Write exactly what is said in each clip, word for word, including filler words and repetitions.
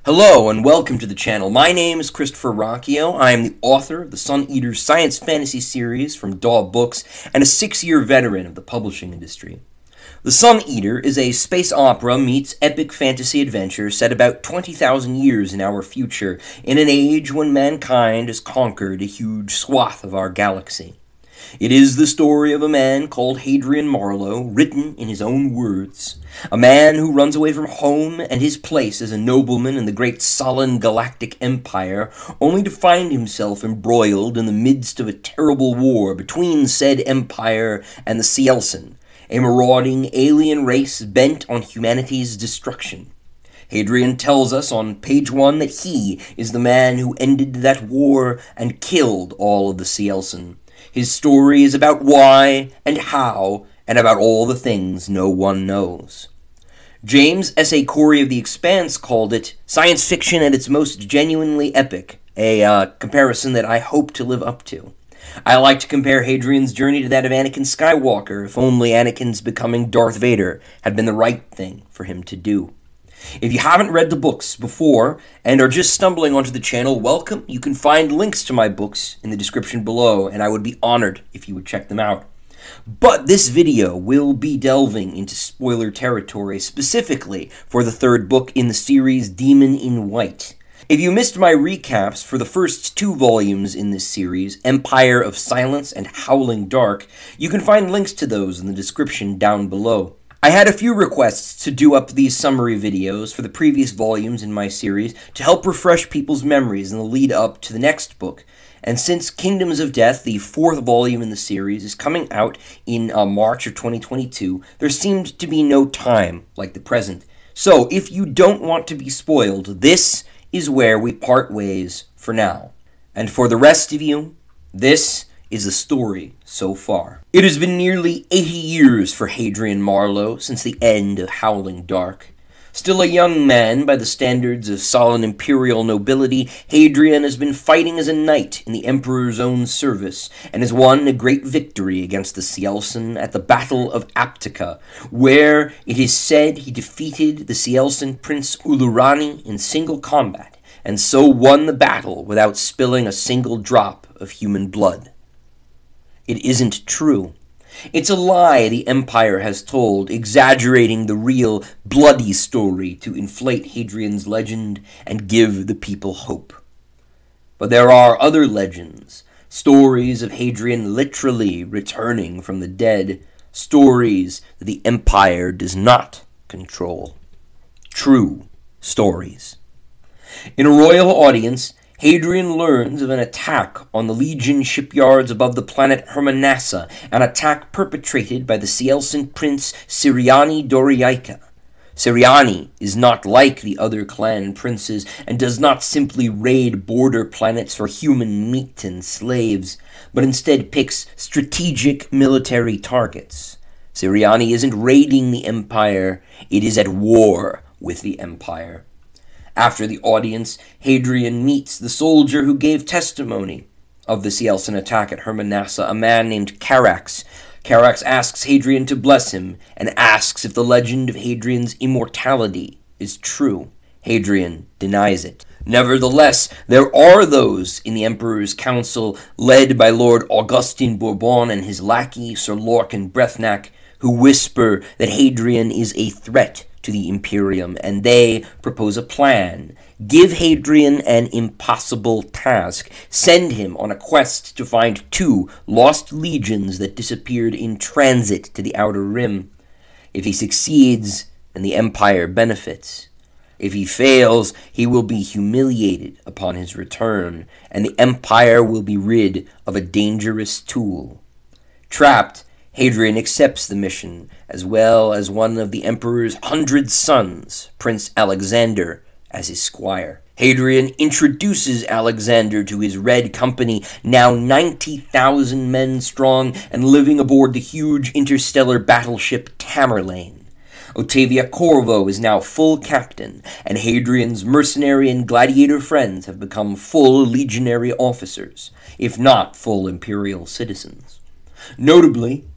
Hello and welcome to the channel. My name is Christopher Rocchio. I am the author of the Sun Eaters science fantasy series from Daw Books and a six-year veteran of the publishing industry. The Sun Eater is a space opera meets epic fantasy adventure set about twenty thousand years in our future, in an age when mankind has conquered a huge swath of our galaxy. It is the story of a man called Hadrian Marlowe, written in his own words. A man who runs away from home and his place as a nobleman in the great Solon Galactic Empire, only to find himself embroiled in the midst of a terrible war between said empire and the Cielsen, a marauding alien race bent on humanity's destruction. Hadrian tells us on page one that he is the man who ended that war and killed all of the Cielsen. His story is about why and how, and about all the things no one knows. James S A Corey of The Expanse called it science fiction at its most genuinely epic, a uh, comparison that I hope to live up to. I like to compare Hadrian's journey to that of Anakin Skywalker, if only Anakin's becoming Darth Vader had been the right thing for him to do. If you haven't read the books before and are just stumbling onto the channel, welcome. You can find links to my books in the description below, and I would be honored if you would check them out. But this video will be delving into spoiler territory, specifically for the third book in the series, Demon in White. If you missed my recaps for the first two volumes in this series, Empire of Silence and Howling Dark, you can find links to those in the description down below. I had a few requests to do up these summary videos for the previous volumes in my series to help refresh people's memories in the lead up to the next book. And since Kingdoms of Death, the fourth volume in the series, is coming out in uh, March of twenty twenty-two, there seemed to be no time like the present. So if you don't want to be spoiled, this is where we part ways for now. And for the rest of you, this is the story so far. It has been nearly eighty years for Hadrian Marlowe since the end of Howling Dark. Still a young man by the standards of Solon imperial nobility, Hadrian has been fighting as a knight in the Emperor's own service, and has won a great victory against the Cielsen at the Battle of Aptica, where it is said he defeated the Cielsen Prince Ulurani in single combat, and so won the battle without spilling a single drop of human blood. It isn't true. It's a lie the Empire has told, exaggerating the real, bloody story to inflate Hadrian's legend and give the people hope. But there are other legends, stories of Hadrian literally returning from the dead, stories that the Empire does not control. True stories. In a royal audience, Hadrian learns of an attack on the Legion shipyards above the planet Hermanassa, an attack perpetrated by the Cielsen prince Ciriani Doriaika. Ciriani is not like the other clan princes and does not simply raid border planets for human meat and slaves, but instead picks strategic military targets. Ciriani isn't raiding the Empire, it is at war with the Empire. After the audience, Hadrian meets the soldier who gave testimony of the Cielsen attack at Hermanassa, a man named Carax. Carax asks Hadrian to bless him, and asks if the legend of Hadrian's immortality is true. Hadrian denies it. Nevertheless, there are those in the Emperor's council, led by Lord Augustin Bourbon and his lackey, Sir Lorcan Brethnac, who whisper that Hadrian is a threat to the Imperium, and they propose a plan. Give Hadrian an impossible task. Send him on a quest to find two lost legions that disappeared in transit to the Outer Rim. If he succeeds, then the Empire benefits. If he fails, he will be humiliated upon his return, and the Empire will be rid of a dangerous tool. Trapped, Hadrian accepts the mission, as well as one of the Emperor's hundred sons, Prince Alexander, as his squire. Hadrian introduces Alexander to his Red Company, now ninety thousand men strong and living aboard the huge interstellar battleship Tamerlane. Octavia Corvo is now full captain, and Hadrian's mercenary and gladiator friends have become full legionary officers, if not full imperial citizens. Notably,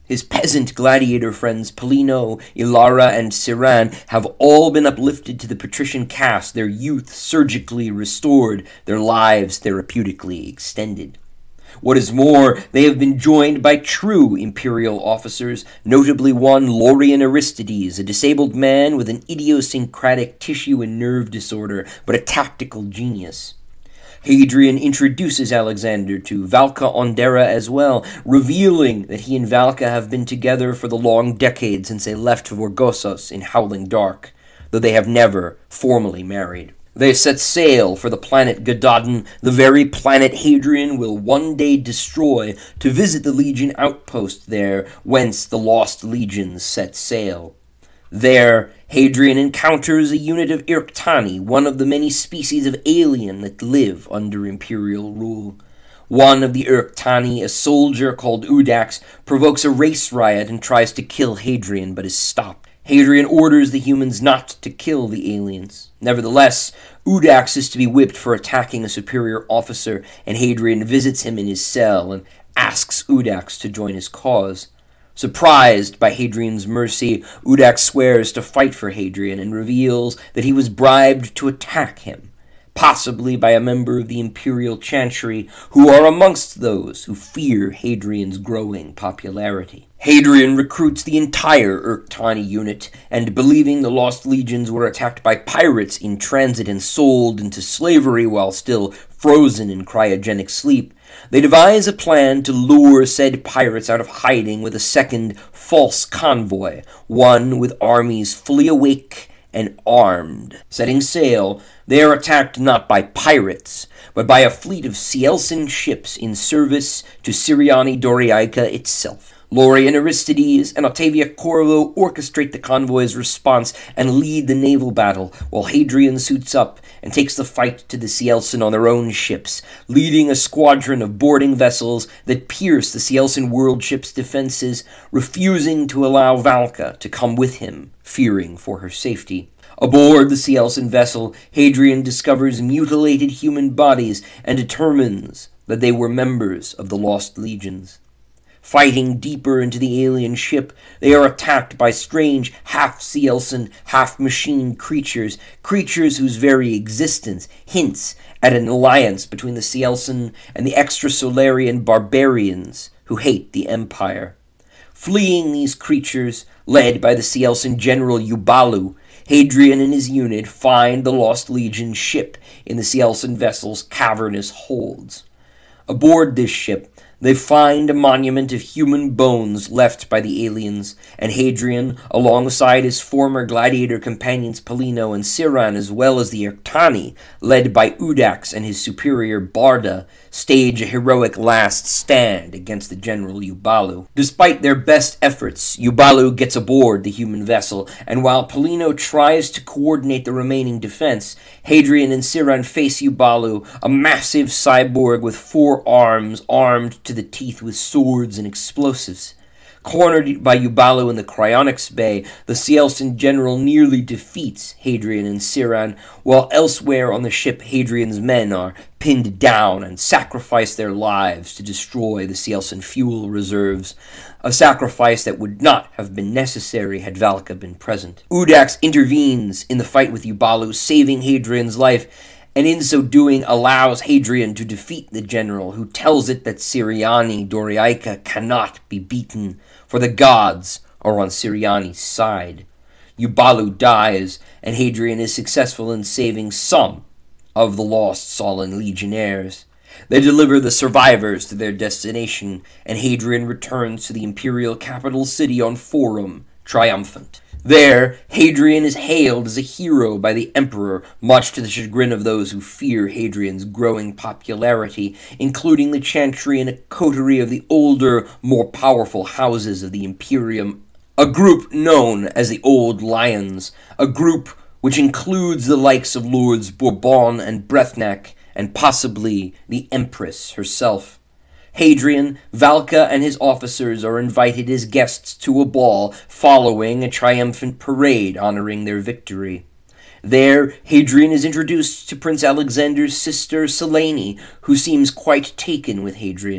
His peasant gladiator friends Polino, Ilara, and Siran have all been uplifted to the patrician caste, their youth surgically restored, their lives therapeutically extended. What is more, they have been joined by true imperial officers, notably one Lorian Aristides, a disabled man with an idiosyncratic tissue and nerve disorder, but a tactical genius. Hadrian introduces Alexander to Valka Ondera as well, revealing that he and Valka have been together for the long decade since they left Vorgossos in Howling Dark, though they have never formally married. They set sail for the planet Gadadon, the very planet Hadrian will one day destroy, to visit the Legion outpost there, whence the lost legions set sail. There, Hadrian encounters a unit of Irktani, one of the many species of alien that live under imperial rule. One of the Irktani, a soldier called Udax, provokes a race riot and tries to kill Hadrian, but is stopped. Hadrian orders the humans not to kill the aliens. Nevertheless, Udax is to be whipped for attacking a superior officer, and Hadrian visits him in his cell and asks Udax to join his cause. Surprised by Hadrian's mercy, Udax swears to fight for Hadrian and reveals that he was bribed to attack him, possibly by a member of the imperial chantry, who are amongst those who fear Hadrian's growing popularity. Hadrian recruits the entire Irktani unit, and believing the lost legions were attacked by pirates in transit and sold into slavery while still frozen in cryogenic sleep, they devise a plan to lure said pirates out of hiding with a second false convoy, one with armies fully awake and armed. Setting sail, they are attacked not by pirates, but by a fleet of Cielcin ships in service to Syriani Doriaika itself. Lorian Aristides and Octavia Corvo orchestrate the convoy's response and lead the naval battle, while Hadrian suits up and takes the fight to the Cielcin on their own ships, leading a squadron of boarding vessels that pierce the Cielcin world ship's defenses, refusing to allow Valka to come with him, fearing for her safety. Aboard the Cielcin vessel, Hadrian discovers mutilated human bodies and determines that they were members of the lost legions. Fighting deeper into the alien ship, they are attacked by strange half-Cielcin, half-machine creatures, creatures whose very existence hints at an alliance between the Cielcin and the extrasolarian barbarians who hate the Empire. Fleeing these creatures, led by the Cielcin general Eubalu, Hadrian and his unit find the Lost Legion ship in the Cielcin vessel's cavernous holds. Aboard this ship, they find a monument of human bones left by the aliens, and Hadrian, alongside his former gladiator companions Polino and Siran, as well as the Irktani, led by Udax and his superior Barda, stage a heroic last stand against the general Eubalu. Despite their best efforts, Eubalu gets aboard the human vessel, and while Polino tries to coordinate the remaining defense, Hadrian and Siran face Eubalu, a massive cyborg with four arms, armed to the teeth with swords and explosives. Cornered by Eubalu in the cryonics bay, the Cielcin general nearly defeats Hadrian and Siran, while elsewhere on the ship Hadrian's men are pinned down and sacrifice their lives to destroy the Cielcin fuel reserves, a sacrifice that would not have been necessary had Valka been present. Udax intervenes in the fight with Eubalu, saving Hadrian's life, and in so doing allows Hadrian to defeat the general, who tells it that Syriani Doriaika cannot be beaten, for the gods are on Syriani's side. Eubalu dies, and Hadrian is successful in saving some of the lost Sullan legionnaires. They deliver the survivors to their destination, and Hadrian returns to the imperial capital city on Forum, triumphant. There, Hadrian is hailed as a hero by the emperor, much to the chagrin of those who fear Hadrian's growing popularity, including the chantry and a coterie of the older, more powerful houses of the Imperium, a group known as the Old Lions, a group which includes the likes of Lords Bourbon and Brethnac, and possibly the Empress herself. Hadrian, Valka, and his officers are invited as guests to a ball following a triumphant parade honoring their victory. There, Hadrian is introduced to Prince Alexander's sister Selene, who seems quite taken with Hadrian,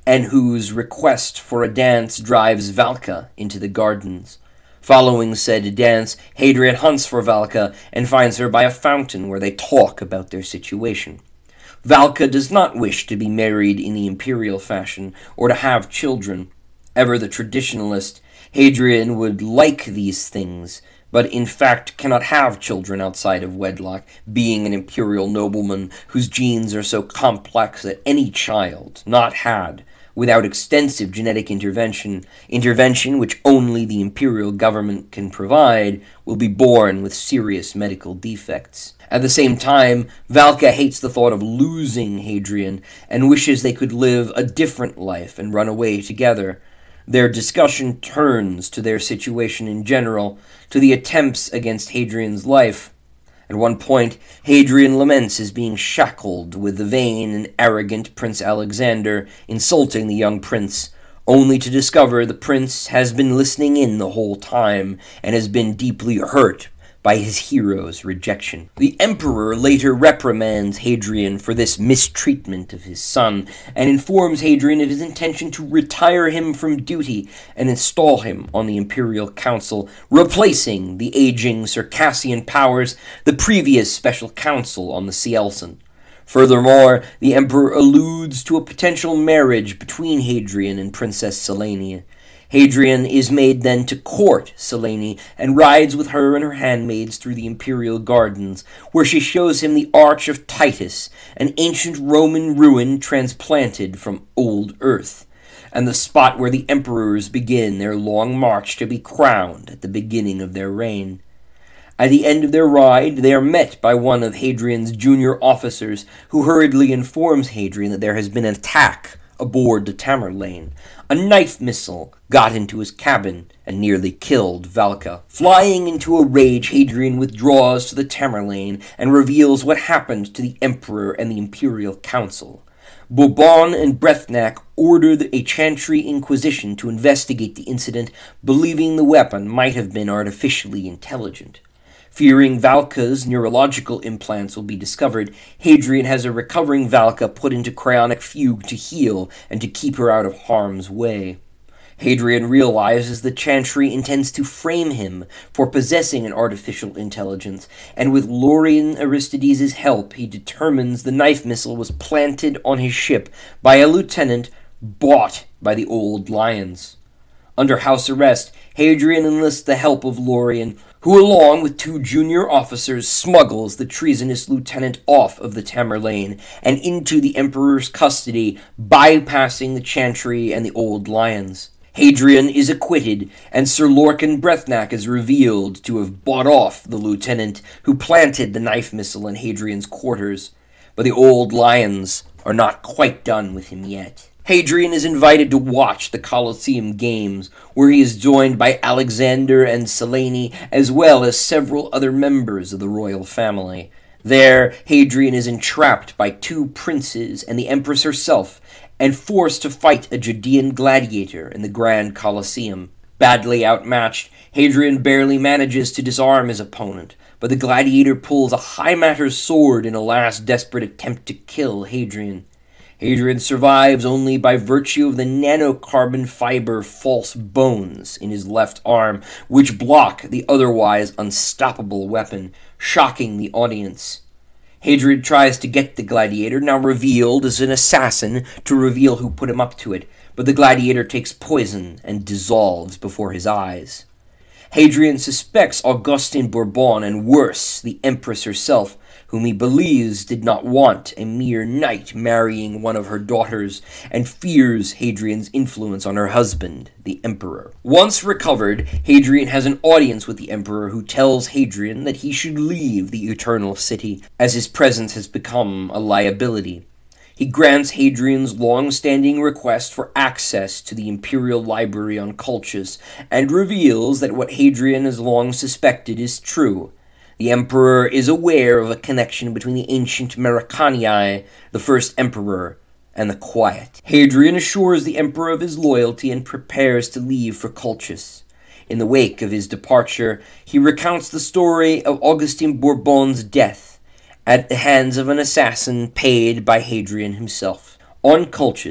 and whose request for a dance drives Valka into the gardens. Following said dance, Hadrian hunts for Valka and finds her by a fountain where they talk about their situation. Valka does not wish to be married in the imperial fashion or to have children. Ever the traditionalist, Hadrian would like these things, but in fact cannot have children outside of wedlock, being an imperial nobleman whose genes are so complex that any child not had without extensive genetic intervention, intervention which only the imperial government can provide, will be born with serious medical defects. At the same time, Valka hates the thought of losing Hadrian and wishes they could live a different life and run away together. Their discussion turns to their situation in general, to the attempts against Hadrian's life. At one point, Hadrian laments his being shackled with the vain and arrogant Prince Alexander, insulting the young prince, only to discover the prince has been listening in the whole time and has been deeply hurt by his hero's rejection. The emperor later reprimands Hadrian for this mistreatment of his son, and informs Hadrian of his intention to retire him from duty and install him on the imperial council, replacing the aging Circassian powers, the previous special council on the Cielcen. Furthermore, the emperor alludes to a potential marriage between Hadrian and Princess Selene. Hadrian is made then to court Selene, and rides with her and her handmaids through the imperial gardens, where she shows him the Arch of Titus, an ancient Roman ruin transplanted from old earth, and the spot where the emperors begin their long march to be crowned at the beginning of their reign. At the end of their ride, they are met by one of Hadrian's junior officers, who hurriedly informs Hadrian that there has been an attack aboard the Tamerlane. A knife missile got into his cabin and nearly killed Valka. Flying into a rage, Hadrian withdraws to the Tamerlane and reveals what happened to the emperor and the imperial council. Bourbon and Brethnac ordered a chantry inquisition to investigate the incident, believing the weapon might have been artificially intelligent. Fearing Valka's neurological implants will be discovered, Hadrian has a recovering Valka put into cryonic fugue to heal and to keep her out of harm's way. Hadrian realizes the Chantry intends to frame him for possessing an artificial intelligence, and with Lorian Aristides' help, he determines the knife missile was planted on his ship by a lieutenant bought by the Old Lions. Under house arrest, Hadrian enlists the help of Lorian, who along with two junior officers smuggles the treasonous lieutenant off of the Tamerlane and into the emperor's custody, bypassing the Chantry and the Old Lions. Hadrian is acquitted, and Sir Lorcan Brethnac is revealed to have bought off the lieutenant who planted the knife missile in Hadrian's quarters, but the Old Lions are not quite done with him yet. Hadrian is invited to watch the Colosseum Games, where he is joined by Alexander and Selene, as well as several other members of the royal family. There, Hadrian is entrapped by two princes and the empress herself, and forced to fight a Judean gladiator in the Grand Colosseum. Badly outmatched, Hadrian barely manages to disarm his opponent, but the gladiator pulls a high matter's sword in a last desperate attempt to kill Hadrian. Hadrian survives only by virtue of the nanocarbon fiber false bones in his left arm, which block the otherwise unstoppable weapon, shocking the audience. Hadrian tries to get the gladiator, now revealed as an assassin, to reveal who put him up to it, but the gladiator takes poison and dissolves before his eyes. Hadrian suspects Augustin Bourbon and worse, the empress herself, whom he believes did not want a mere knight marrying one of her daughters, and fears Hadrian's influence on her husband, the emperor. Once recovered, Hadrian has an audience with the emperor, who tells Hadrian that he should leave the Eternal City, as his presence has become a liability. He grants Hadrian's long-standing request for access to the Imperial Library on Colchis, and reveals that what Hadrian has long suspected is true. The emperor is aware of a connection between the ancient Mercanii, the first emperor, and the Quiet. Hadrian assures the emperor of his loyalty and prepares to leave for Colchis. In the wake of his departure, he recounts the story of Augustin Bourbon's death at the hands of an assassin paid by Hadrian himself. On Colchis,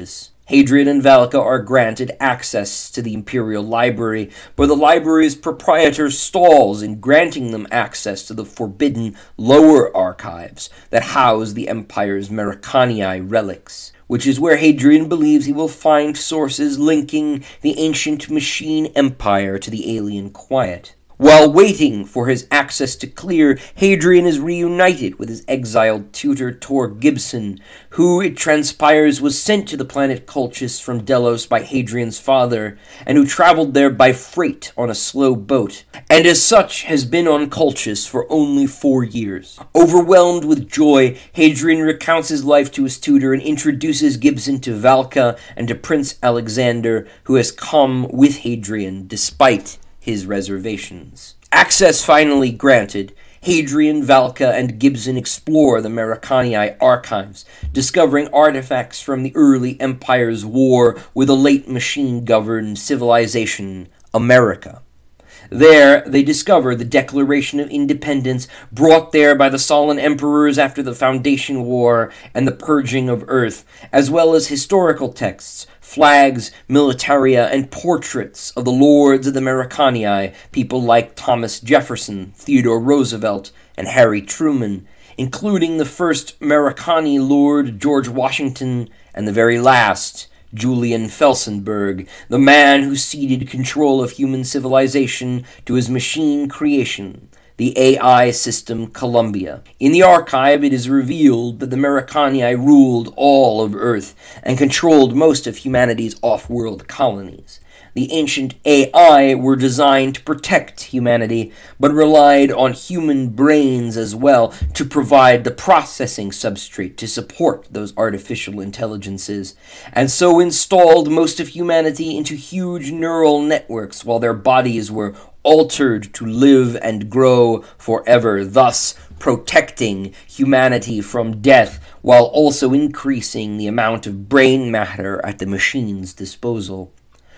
Hadrian and Valka are granted access to the Imperial Library, but the library's proprietor stalls in granting them access to the forbidden lower archives that house the Empire's Mercanii relics, which is where Hadrian believes he will find sources linking the ancient machine empire to the alien Quiet. While waiting for his access to clear, Hadrian is reunited with his exiled tutor Tor Gibson, who, it transpires, was sent to the planet Colchis from Delos by Hadrian's father, and who traveled there by freight on a slow boat, and as such has been on Colchis for only four years. Overwhelmed with joy, Hadrian recounts his life to his tutor and introduces Gibson to Valka and to Prince Alexander, who has come with Hadrian despite his reservations. Access finally granted, Hadrian, Valka, and Gibson explore the Mercanii archives, discovering artifacts from the early Empire's war with a late machine-governed civilization, America. There, they discover the Declaration of Independence brought there by the Sullan emperors after the Foundation War and the Purging of Earth, as well as historical texts, flags, militaria, and portraits of the lords of the Mercanii, people like Thomas Jefferson, Theodore Roosevelt, and Harry Truman, including the first Mercanii lord, George Washington, and the very last, Julian Felsenburgh, the man who ceded control of human civilization to his machine creation, the A I system Columbia. In the archive, it is revealed that the Mercanii ruled all of Earth and controlled most of humanity's off-world colonies. The ancient A I were designed to protect humanity, but relied on human brains as well to provide the processing substrate to support those artificial intelligences, and so installed most of humanity into huge neural networks while their bodies were altered to live and grow forever, thus protecting humanity from death while also increasing the amount of brain matter at the machine's disposal.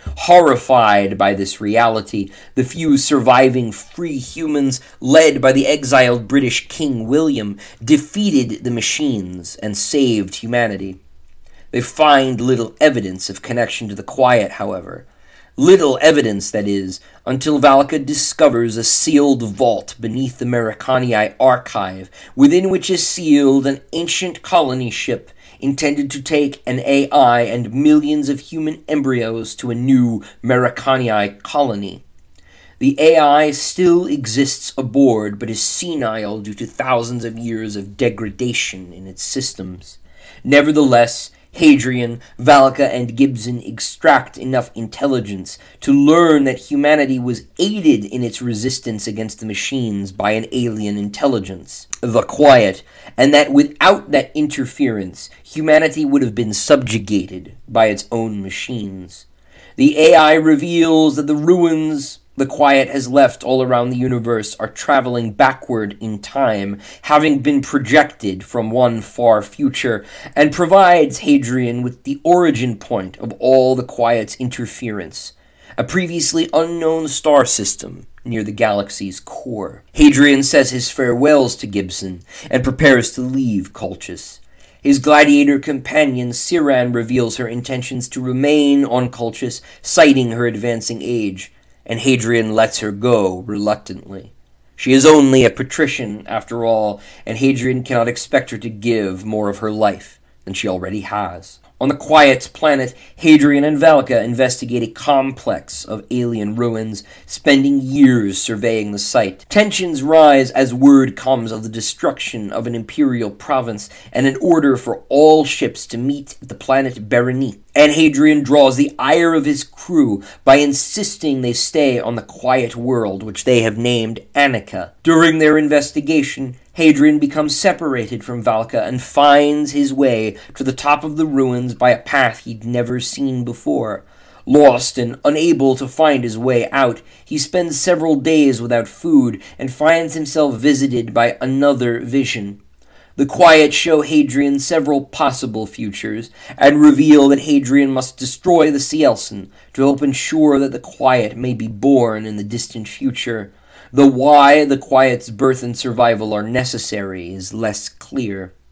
Horrified by this reality, the few surviving free humans, led by the exiled British King William, defeated the machines and saved humanity. They find little evidence of connection to the Quiet, however. Little evidence, that is, until Valka discovers a sealed vault beneath the Mercanii archive, within which is sealed an ancient colony ship intended to take an A I and millions of human embryos to a new Mercanii colony. The A I still exists aboard, but is senile due to thousands of years of degradation in its systems. Nevertheless, Hadrian, Valka, and Gibson extract enough intelligence to learn that humanity was aided in its resistance against the machines by an alien intelligence, the Quiet, and that without that interference, humanity would have been subjugated by its own machines. The A I reveals that the ruins the Quiet has left all around the universe are traveling backward in time, having been projected from one far future, and provides Hadrian with the origin point of all the Quiet's interference, a previously unknown star system near the galaxy's core. Hadrian says his farewells to Gibson and prepares to leave Colchis. His gladiator companion Siran reveals her intentions to remain on Colchis, citing her advancing age, and Hadrian lets her go reluctantly. She is only a patrician, after all, and Hadrian cannot expect her to give more of her life than she already has. On the Quiet's planet, Hadrian and Valka investigate a complex of alien ruins, spending years surveying the site. Tensions rise as word comes of the destruction of an imperial province and an order for all ships to meet at the planet Berenice. And Hadrian draws the ire of his crew by insisting they stay on the Quiet world, which they have named Annika. During their investigation, Hadrian becomes separated from Valka and finds his way to the top of the ruins by a path he'd never seen before. Lost and unable to find his way out, he spends several days without food and finds himself visited by another vision. The Quiet show Hadrian several possible futures, and reveal that Hadrian must destroy the Cielsen to help ensure that the Quiet may be born in the distant future. The why the Quiet's birth and survival are necessary is less clear.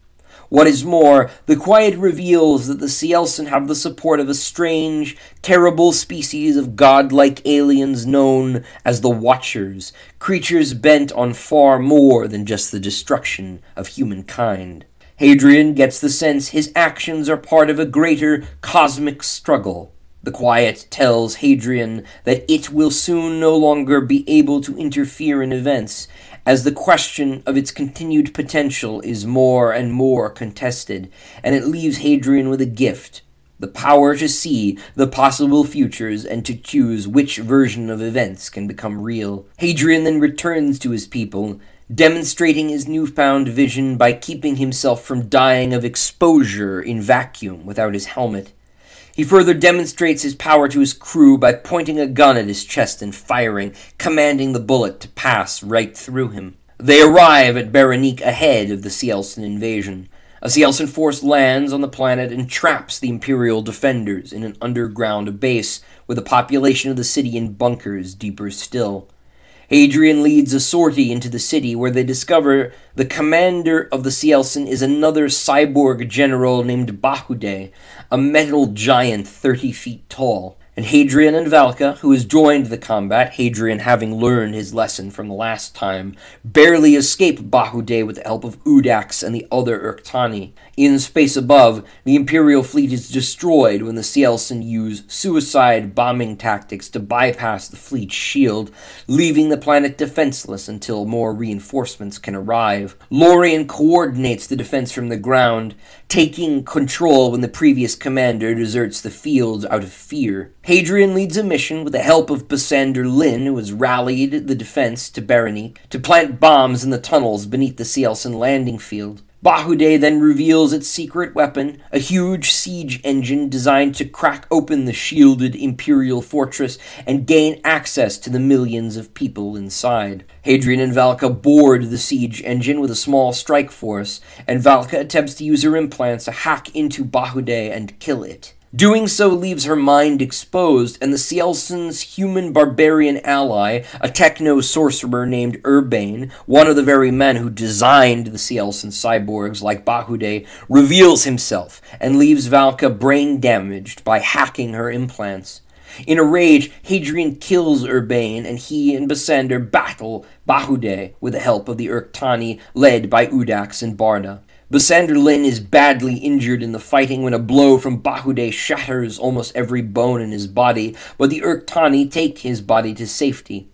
What is more, the Quiet reveals that the Cielsen have the support of a strange, terrible species of godlike aliens known as the Watchers, creatures bent on far more than just the destruction of humankind. Hadrian gets the sense his actions are part of a greater cosmic struggle. The Quiet tells Hadrian that it will soon no longer be able to interfere in events, as the question of its continued potential is more and more contested, and it leaves Hadrian with a gift: the power to see the possible futures and to choose which version of events can become real. Hadrian then returns to his people, demonstrating his newfound vision by keeping himself from dying of exposure in vacuum without his helmet. He further demonstrates his power to his crew by pointing a gun at his chest and firing, commanding the bullet to pass right through him. They arrive at Berenice ahead of the Cielsen invasion. A Cielsen force lands on the planet and traps the Imperial defenders in an underground base, with the population of the city in bunkers deeper still. Hadrian leads a sortie into the city, where they discover the commander of the Cielsen is another cyborg general named Bahude, a metal giant thirty feet tall. And Hadrian and Valka, who has joined the combat, Hadrian having learned his lesson from the last time, barely escape Bahude with the help of Udax and the other Urktani. In space above, the Imperial fleet is destroyed when the Cielsen use suicide bombing tactics to bypass the fleet's shield, leaving the planet defenseless until more reinforcements can arrive. Lorien coordinates the defense from the ground, taking control when the previous commander deserts the field out of fear. Hadrian leads a mission with the help of Besander Lin, who has rallied the defense to Berenice, to plant bombs in the tunnels beneath the Cielsen landing field. Bahude then reveals its secret weapon, a huge siege engine designed to crack open the shielded Imperial fortress and gain access to the millions of people inside. Hadrian and Valka board the siege engine with a small strike force, and Valka attempts to use her implants to hack into Bahude and kill it. Doing so leaves her mind exposed, and the Cielsen's human barbarian ally, a techno-sorcerer named Urbane, one of the very men who designed the Cielsen cyborgs like Bahude, reveals himself and leaves Valka brain-damaged by hacking her implants. In a rage, Hadrian kills Urbane, and he and Besander battle Bahude with the help of the Urktani led by Udax and Barda. Besander Lin is badly injured in the fighting when a blow from Bahude shatters almost every bone in his body, but the Urktani take his body to safety.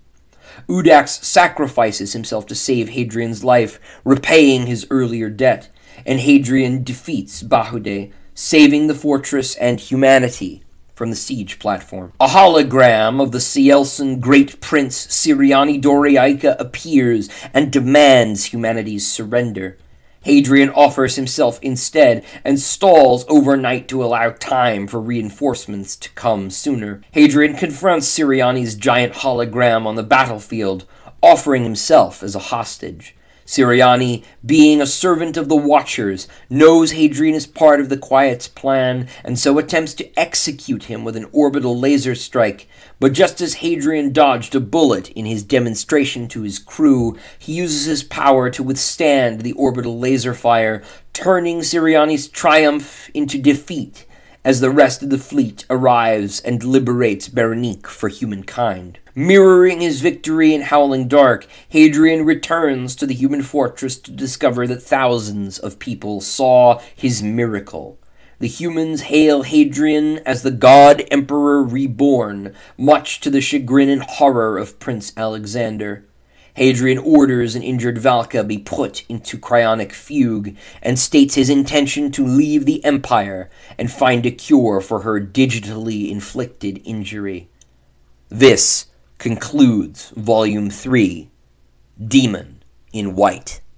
Udax sacrifices himself to save Hadrian's life, repaying his earlier debt, and Hadrian defeats Bahude, saving the fortress and humanity from the siege platform. A hologram of the Cielsen Great Prince Siriani Doriaika appears and demands humanity's surrender. Hadrian offers himself instead and stalls overnight to allow time for reinforcements to come sooner. Hadrian confronts Siriani's giant hologram on the battlefield, offering himself as a hostage. Siriani, being a servant of the Watchers, knows Hadrian is part of the Quiet's plan, and so attempts to execute him with an orbital laser strike. But just as Hadrian dodged a bullet in his demonstration to his crew, he uses his power to withstand the orbital laser fire, turning Siriani's triumph into defeat as the rest of the fleet arrives and liberates Berenice for humankind. Mirroring his victory in Howling Dark, Hadrian returns to the human fortress to discover that thousands of people saw his miracle. The humans hail Hadrian as the God Emperor reborn, much to the chagrin and horror of Prince Alexander. Hadrian orders an injured Valka be put into cryonic fugue, and states his intention to leave the Empire and find a cure for her digitally inflicted injury. This concludes Volume three, Demon in White.